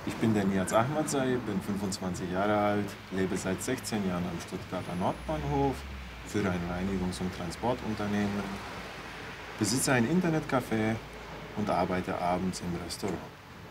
Ich bin der Niaz Ahmadzai, bin 25 Jahre alt, lebe seit 16 Jahren am Stuttgarter Nordbahnhof, führe ein Reinigungs- und Transportunternehmen, besitze ein Internetcafé und arbeite abends im Restaurant.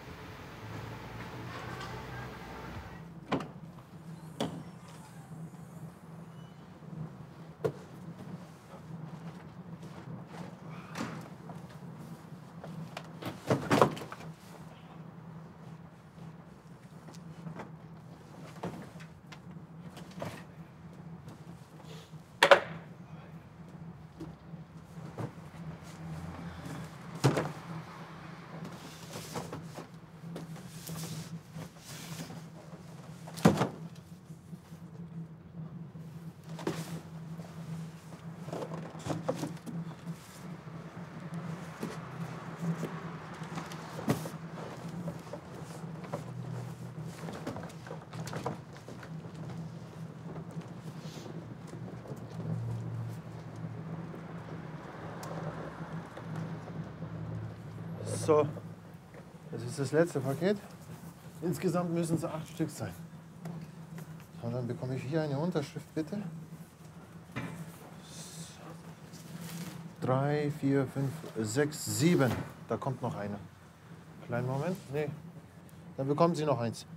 So, das ist das letzte Paket. Insgesamt müssen es 8 Stück sein. So, dann bekomme ich hier eine Unterschrift, bitte. 3, 4, 5, 6, 7. Da kommt noch einer. Kleinen Moment. Nee. Dann bekommen Sie noch eins.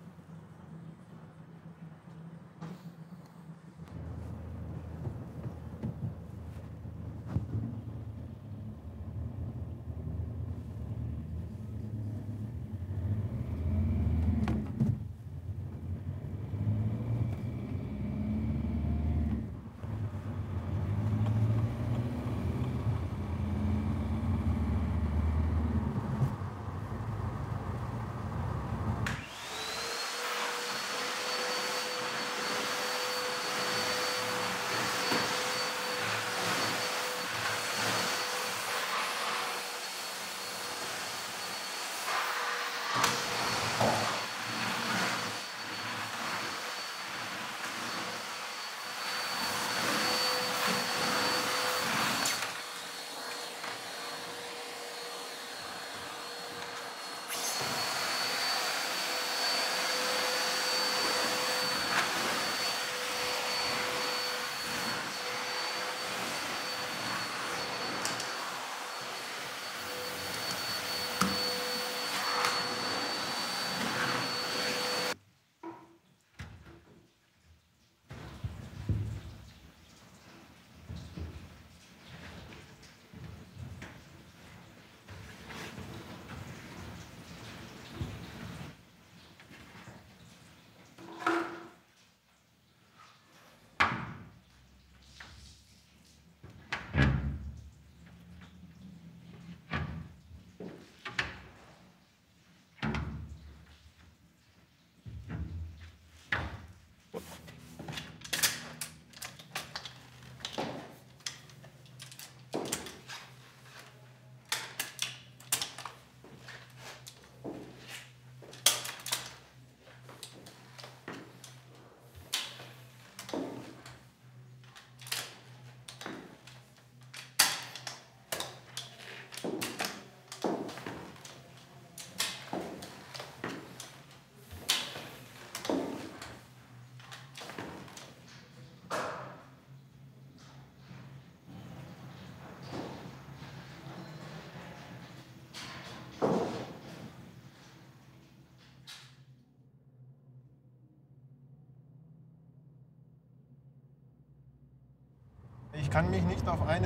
Ich kann mich nicht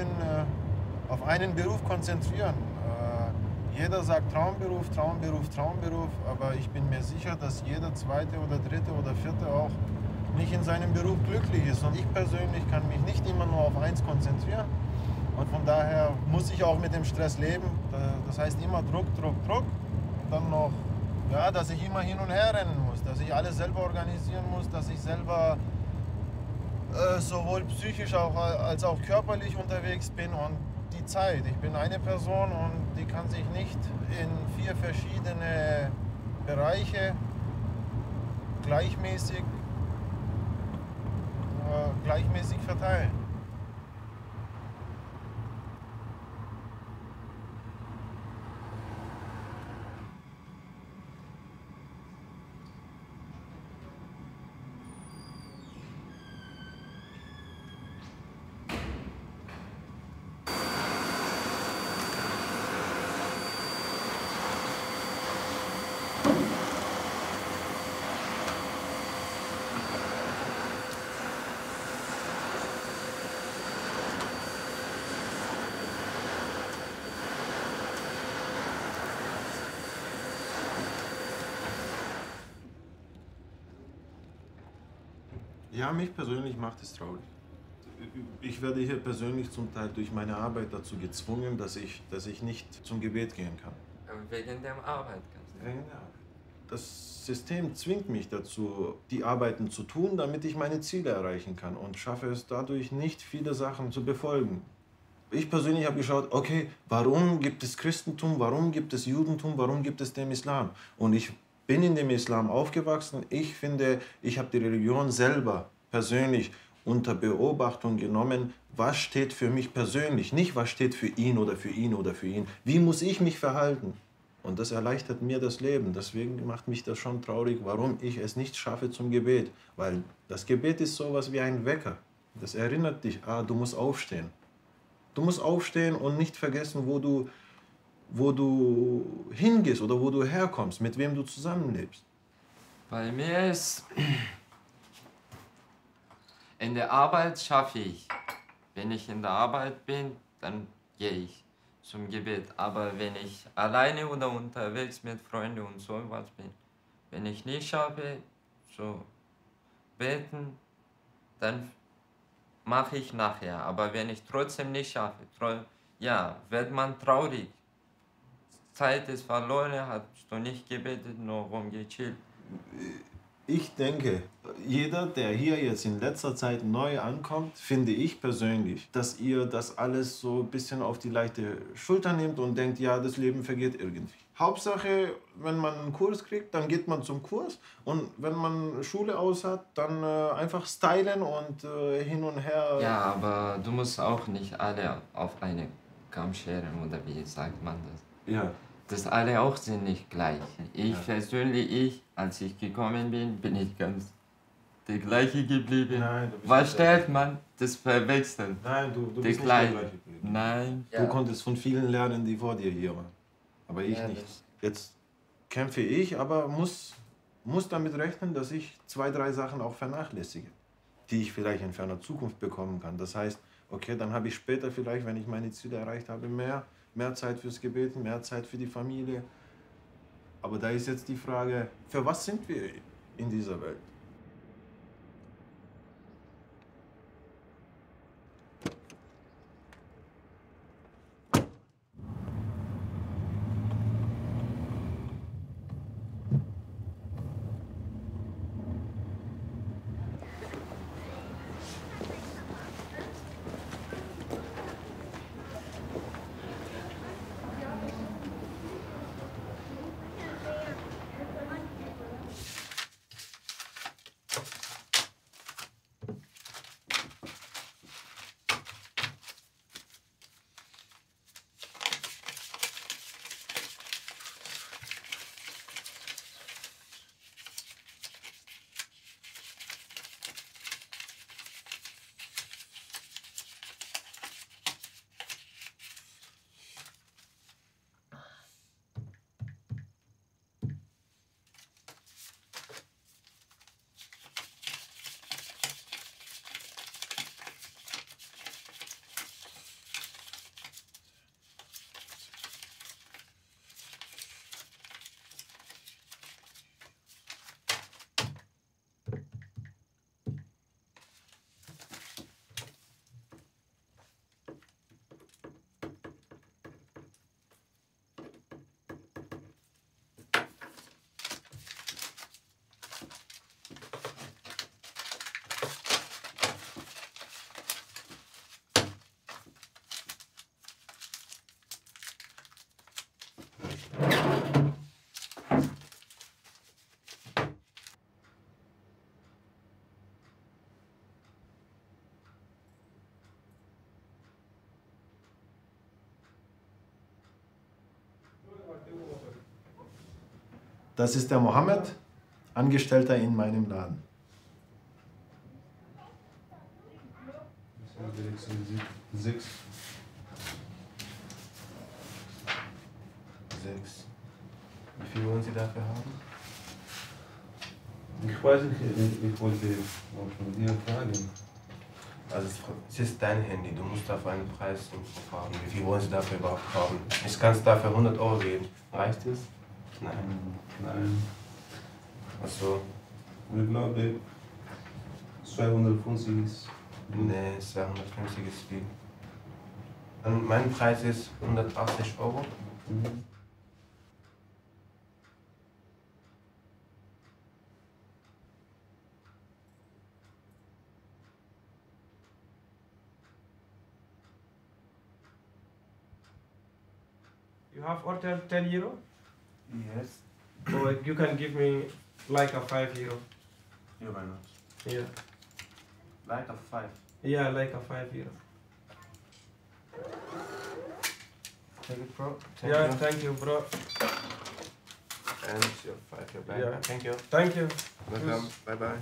auf einen Beruf konzentrieren. Jeder sagt Traumberuf, Traumberuf, Traumberuf, aber ich bin mir sicher, dass jeder zweite oder dritte oder vierte auch nicht in seinem Beruf glücklich ist. Und ich persönlich kann mich nicht immer nur auf eins konzentrieren. Und von daher muss ich auch mit dem Stress leben. Das heißt immer Druck, Druck, Druck. Und dann noch, ja, dass ich immer hin und her rennen muss, dass ich alles selber organisieren muss, dass ich selber sowohl psychisch als auch körperlich unterwegs bin. Und die Zeit, ich bin eine Person und die kann sich nicht in 4 verschiedene Bereiche gleichmäßig verteilen. Ja, mich persönlich macht es traurig. Ich werde hier persönlich zum Teil durch meine Arbeit dazu gezwungen, dass ich nicht zum Gebet gehen kann. Wegen der Arbeit kannst du. Wegen der Arbeit. Das System zwingt mich dazu, die Arbeiten zu tun, damit ich meine Ziele erreichen kann und schaffe es dadurch nicht, viele Sachen zu befolgen. Ich persönlich habe geschaut, okay, warum gibt es Christentum, warum gibt es Judentum, warum gibt es den Islam? Und ich bin in dem Islam aufgewachsen. Ich finde, ich habe die Religion selber persönlich unter Beobachtung genommen, was steht für mich persönlich, nicht was steht für ihn oder für ihn oder für ihn. Wie muss ich mich verhalten? Und das erleichtert mir das Leben. Deswegen macht mich das schon traurig, warum ich es nicht schaffe zum Gebet. Weil das Gebet ist sowas wie ein Wecker. Das erinnert dich, du musst aufstehen. Du musst aufstehen und nicht vergessen, wo du hingehst oder wo du herkommst, mit wem du zusammenlebst. Bei mir ist, in der Arbeit schaffe ich. Wenn ich in der Arbeit bin, dann gehe ich zum Gebet. Aber wenn ich alleine oder unterwegs mit Freunden und sowas bin, wenn ich nicht schaffe, zu beten, dann mache ich nachher. Aber wenn ich trotzdem nicht schaffe, ja, wird man traurig. Zeit ist verloren, hast du nicht gebetet, nur rumgechillt. Ich denke, jeder, der hier jetzt in letzter Zeit neu ankommt, finde ich persönlich, dass ihr das alles so ein bisschen auf die leichte Schulter nehmt und denkt, ja, das Leben vergeht irgendwie. Hauptsache, wenn man einen Kurs kriegt, dann geht man zum Kurs und wenn man Schule aus hat, dann einfach stylen und hin und her. Ja, aber du musst auch nicht alle auf eine Kamm scheren, oder wie sagt man das? Ja. Das alle auch sind nicht gleich. Ich persönlich, als ich gekommen bin, bin ich ganz der gleiche geblieben. Nein, du bist Was nicht stellt man? Das verwechseln. Nein, du Der bist nicht der Gleiche. gleiche geblieben. Nein. Du konntest von vielen lernen, die vor dir hier waren. Aber ich Ja, nicht. Jetzt kämpfe ich, aber muss damit rechnen, dass ich 2, 3 Sachen auch vernachlässige, die ich vielleicht in ferner Zukunft bekommen kann. Das heißt, okay, dann habe ich später vielleicht, wenn ich meine Ziele erreicht habe, mehr Zeit fürs Gebeten, mehr Zeit für die Familie. Aber da ist jetzt die Frage, für was sind wir in dieser Welt? Das ist der Mohammed, Angestellter in meinem Laden. Sechs. Wie viel wollen Sie dafür haben? Ich weiß nicht, ich wollte auch von dir fragen. Also es ist dein Handy, du musst dafür einen Preis im Kopf haben. Wie viel wollen Sie dafür überhaupt haben? Ich kann es dafür 100 Euro geben. Reicht es? Nein. Nein. Achso. Ich glaube, 250 ist. Nee, 250 ist viel. Und mein Preis ist 180 Euro. Mhm. You have ordered 10 euro? Yes. Or you can give me like a 5 euro. Yeah, why not? Yeah. Like a 5. Yeah, like a 5 euro. Take it, bro. Thank you, bro. And your 5 euro back. Yeah. Thank you. Thank you. Welcome. Bye bye.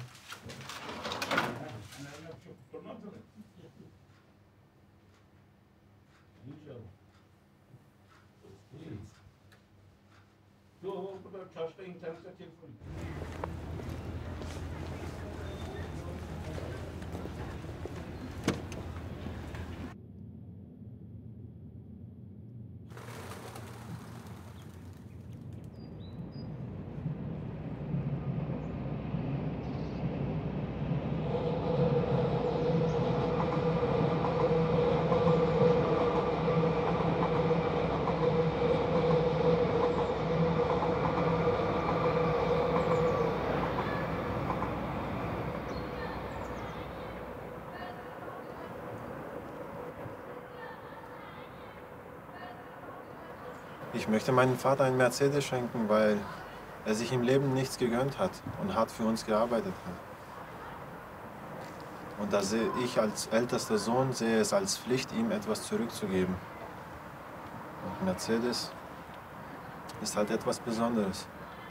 Ich möchte meinem Vater einen Mercedes schenken, weil er sich im Leben nichts gegönnt hat und hart für uns gearbeitet hat. Und da sehe ich als ältester Sohn sehe es als Pflicht, ihm etwas zurückzugeben. Und Mercedes ist halt etwas Besonderes.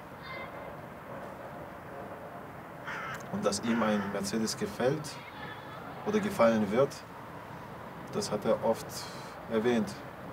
Und dass ihm ein Mercedes gefällt oder gefallen wird, das hat er oft erwähnt.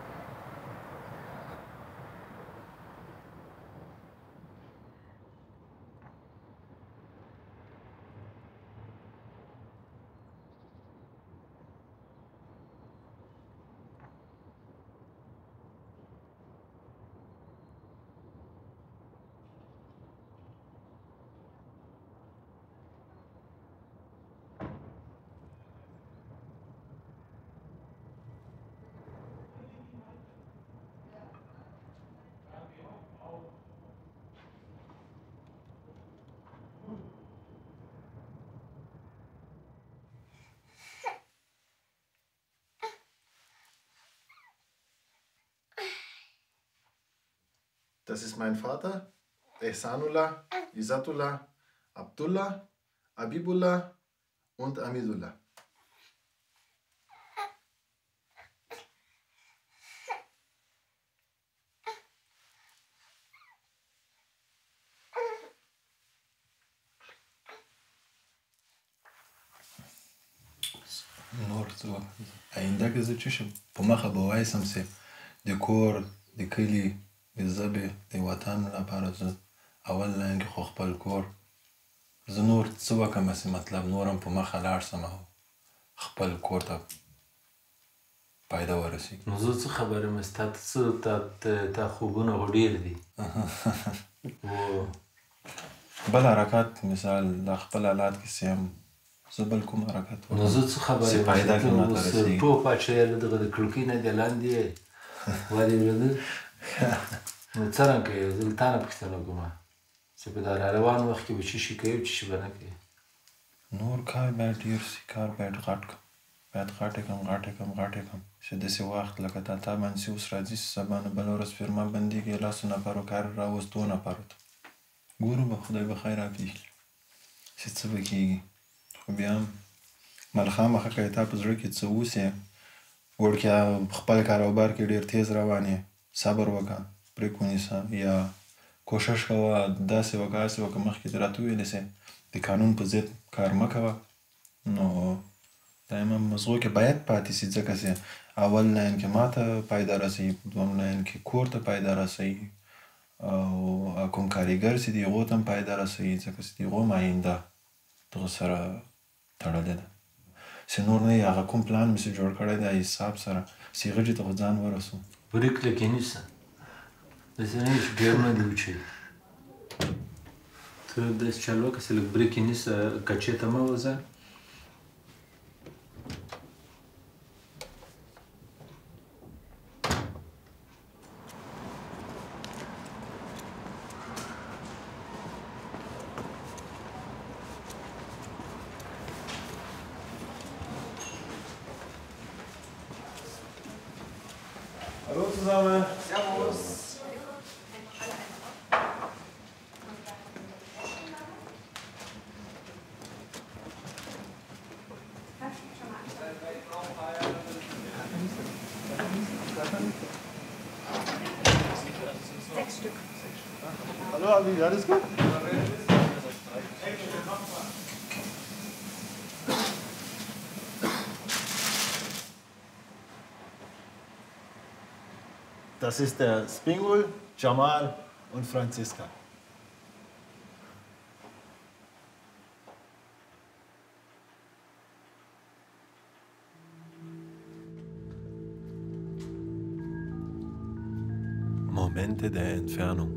Das ist mein Vater, Ehsanullah, Izzatullah, Abdullah, Abibullah und Amidullah. نور څه آینده کې زه چې شم په مخه به وایسم چې د کور د کلي د ژبې د وطن لپاره زه اول لاین کې خو خپل کور زه نور څه وکړم چې مطلب نورم په مخه لاړ شم او خپل کور ته فایده ورسېږي. نو زه څه خبر یم ستا څه تا خوبونه خو ډېر دي بل حرکات مثال د خپل حالات کې چې هم زه بل کوم حرکت نو زه څه خبر یم فایده کې ماته رسېږي. ټوپ اچوې له دغه د کړکۍ نه دې لاندې ودې اورېدل نو څرنګه یې زه له تا نه پوښتنه کومه چې په دا روان وخت کې به څه شي کوې او څه شي به نه کوې. نور کار باید ډېر شي کار باید غټ کړم باید غټې کړم چې داسې وخت لکه تا باندې چې اوس راځي سبا نه بله ورځ فیرما بندېږي لسو نفرو کار راوست 2 نفرو ته ګورو به خدای به خیر راپېښي چې څه به کېږي خو بیا هم ملخامخه که تا په زړه کې څه اوسې وړکیا خپل کاروبار کې ډېر تیز روان یې صبر وکړه پرېک ونیسه یا کوشش کوه داسې وکړه هسې وکړه مخکې دې راته وویلې چې د قانون په ضد کار مه کوه نو دایما مزغو کې باید پاتې شي ځکه چې اول لاین کې ماته فایده رسوي دوم لاین کې کور ته فایده رسوي او کوم کاریګر چې دی هغو ته هم فایده رسوي ځکه چې د هغو هم آینده دغه سره تړلې ده چې نور نه هغه کوم پلان مې چې جوړ کړی دی حساب سره چې غټې ته خو ځان ورسو بریک لکې نیسه داسې نه وي چې ګیرونه دې وچوي ته داسې چل وکړه چې لږ بریک یې نیسه کچې ته مه وځه zusammen. Servus. Hallo Abi, alles gut? Das ist der Spingul, Jamal und Franziska. Momente der Entfernung.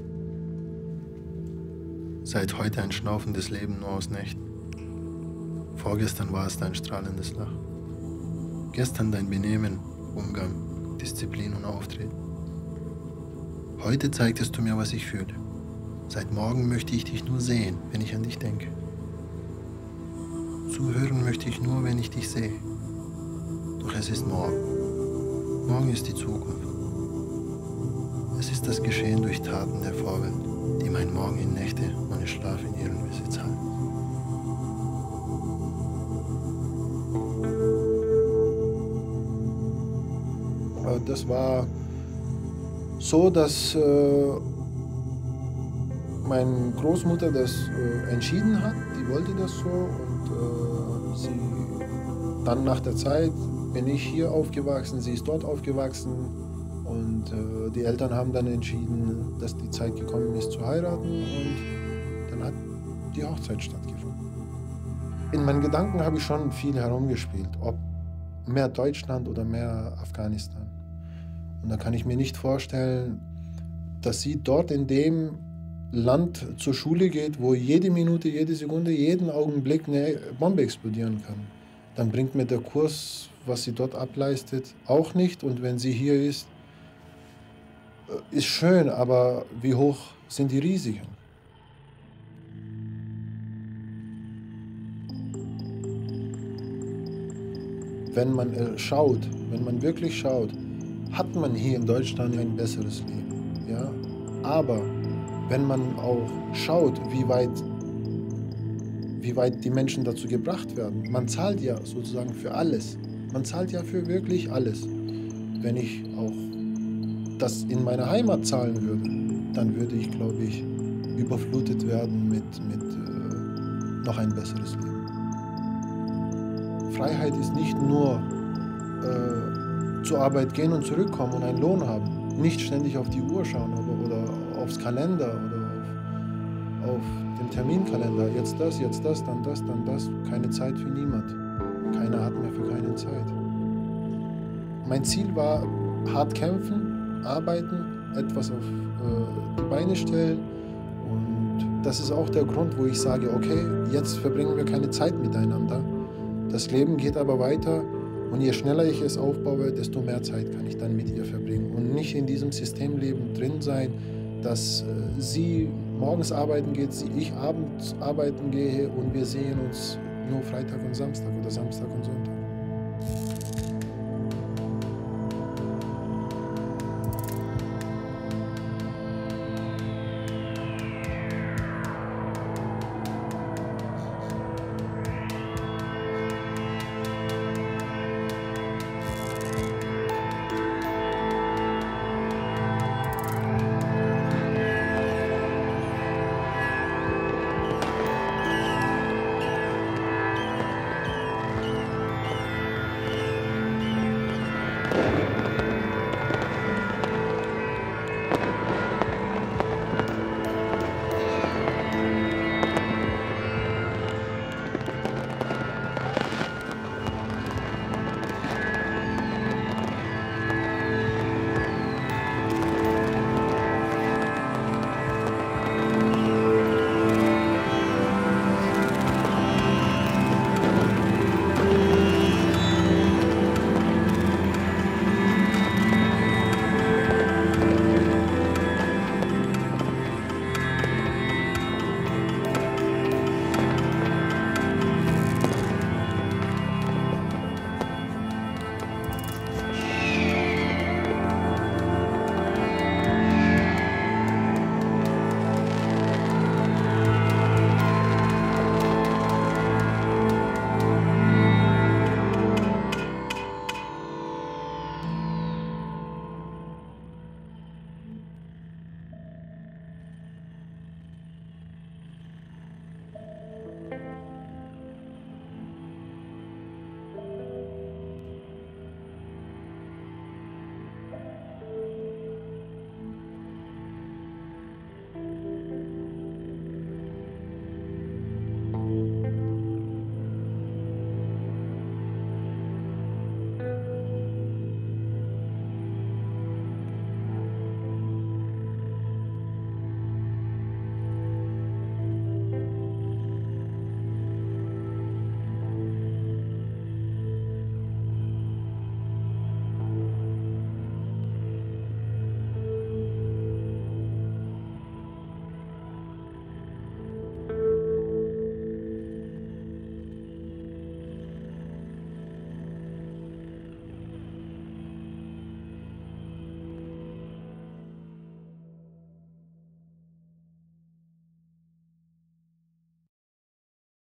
Seit heute ein schnaufendes Leben nur aus Nächten. Vorgestern war es dein strahlendes Lachen. Gestern dein Benehmen, Umgang, Disziplin und Auftreten. Heute zeigtest du mir, was ich fühle. Seit morgen möchte ich dich nur sehen, wenn ich an dich denke. Zuhören möchte ich nur, wenn ich dich sehe. Doch es ist morgen. Morgen ist die Zukunft. Es ist das Geschehen durch Taten der Vorwelt, die mein Morgen in Nächte meinen Schlaf in ihren Besitz halten. Das war so, dass meine Großmutter das entschieden hat. Die wollte das so und dann nach der Zeit bin ich hier aufgewachsen, sie ist dort aufgewachsen und die Eltern haben dann entschieden, dass die Zeit gekommen ist zu heiraten und dann hat die Hochzeit stattgefunden. In meinen Gedanken habe ich schon viel herumgespielt, ob mehr Deutschland oder mehr Afghanistan. Und da kann ich mir nicht vorstellen, dass sie dort in dem Land zur Schule geht, wo jede Minute, jede Sekunde, jeden Augenblick eine Bombe explodieren kann. Dann bringt mir der Kurs, was sie dort ableistet, auch nicht. Und wenn sie hier ist schön, aber wie hoch sind die Risiken? Wenn man schaut, wenn man wirklich schaut, hat man hier in Deutschland ein besseres Leben. Ja? Aber wenn man auch schaut, wie weit die Menschen dazu gebracht werden, man zahlt ja sozusagen für alles. Man zahlt ja für wirklich alles. Wenn ich auch das in meiner Heimat zahlen würde, dann würde ich, glaube ich, überflutet werden mit noch ein besseres Leben. Freiheit ist nicht nur zur Arbeit gehen und zurückkommen und einen Lohn haben. Nicht ständig auf die Uhr schauen oder aufs Kalender oder auf den Terminkalender. Jetzt das, dann das, dann das. Keine Zeit für niemand. Keiner hat mehr für keine Zeit. Mein Ziel war, hart kämpfen, arbeiten, etwas auf die Beine stellen. Und das ist auch der Grund, wo ich sage, okay, jetzt verbringen wir keine Zeit miteinander. Das Leben geht aber weiter. Und je schneller ich es aufbaue, desto mehr Zeit kann ich dann mit ihr verbringen. Und nicht in diesem Systemleben drin sein, dass sie morgens arbeiten geht, ich abends arbeiten gehe und wir sehen uns nur Freitag und Samstag oder Samstag und Sonntag.